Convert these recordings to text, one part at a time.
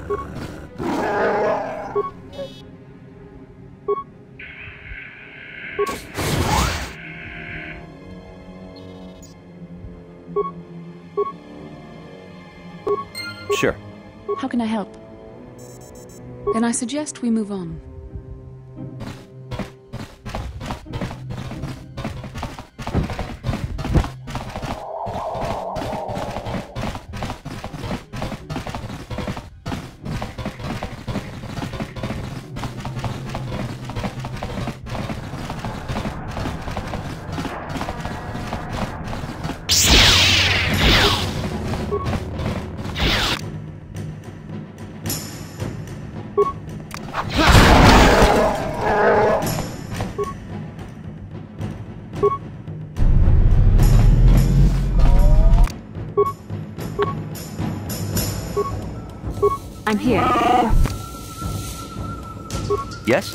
Sure. How can I help? Then I suggest we move on. I'm here. Yes?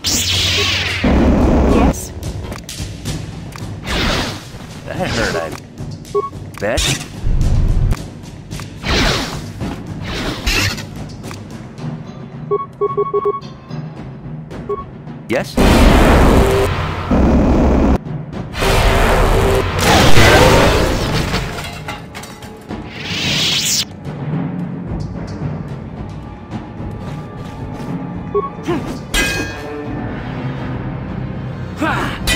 Yes? That hurt, I bet. Yes? Ha!